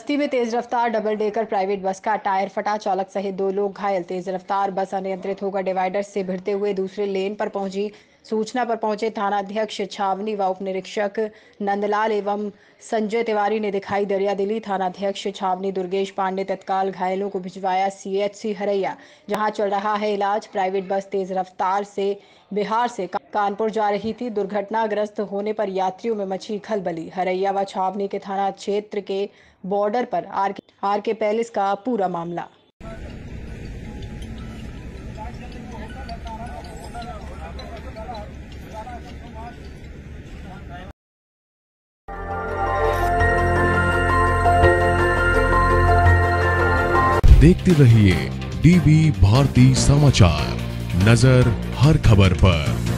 बस्ती में तेज रफ्तार double decker private bus का टायर फटा, चालक सहित 2 लोग घायल। तेज रफ्तार बस अनियंत्रित होकर डिवाइडर से भिड़ते हुए दूसरे लेन पर पहुंची। सूचना पर पहुंचे थानाध्यक्ष छावनी व उप निरीक्षक नंदलाल एवं संजय तिवारी ने दिखाई दरियादिली। थानाध्यक्ष छावनी दुर्गेश पांडे तत्काल घायलों को भिजवाया सीएचसी हरैया, जहां चल रहा है इलाज। प्राइवेट बस तेज रफ्तार से बिहार से कानपुर जा रही थी। दुर्घटनाग्रस्त होने पर यात्रियों में मची खलबली। हरैया व छावनी के थाना क्षेत्र के बॉर्डर पर आर के पैलेस का पूरा मामला। देखते रहिए डीबी भारती समाचार, नजर हर खबर पर।